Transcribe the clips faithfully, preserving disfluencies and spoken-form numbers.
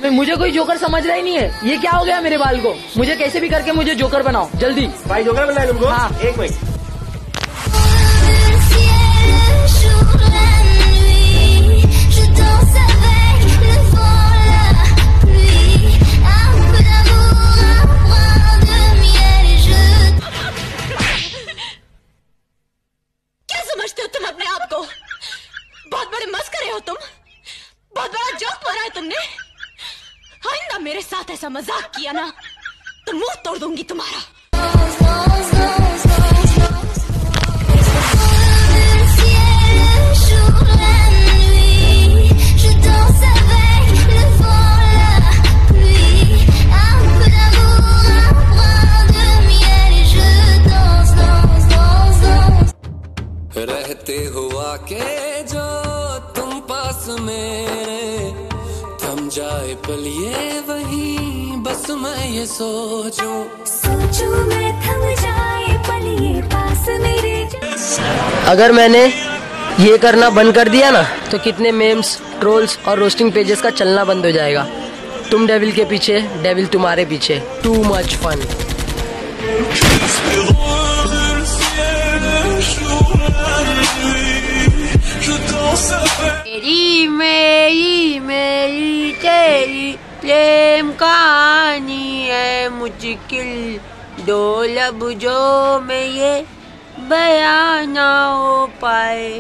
तो मुझे कोई जोकर समझ रहा ही नहीं है। ये क्या हो गया मेरे बाल को? मुझे कैसे भी करके मुझे जोकर बनाओ जल्दी। भाई जोकर बनाए तुमको? हाँ। एक मिनट। क्या समझते हो तुम अपने आप को? बहुत बड़े मस्करे हो तुम। बहुत बड़ा जोक मारा है तुमने। आइंदा मेरे साथ ऐसा मजाक किया ना तो मुंह तोड़ दूंगी तुम्हारा। रहते हुआ के जो तुम पास मेरे थम जाए पलिए वही बस मैं ये सोचूं सोचूं मैं थम जाए पलिए पास मेरे। अगर मैंने ये करना बंद कर दिया ना तो कितने मेम्स, ट्रोल्स और रोस्टिंग पेजेस का चलना बंद हो जाएगा। तुम डेविल के पीछे, डेविल तुम्हारे पीछे। Too much fun. तेरी मेरी मेरी तेरी प्रेम कहानी है मुश्किल, दो लफ्जों में ये बयान ना हो पाए।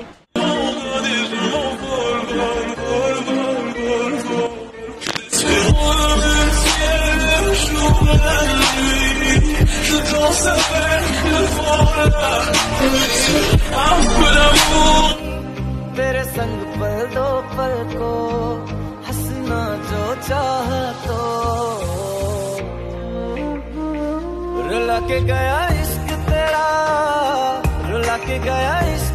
तेरे संग पल दो पल को हंसना जो चाह तो रुला के गया इश्क तेरा, रुला के गया इश्क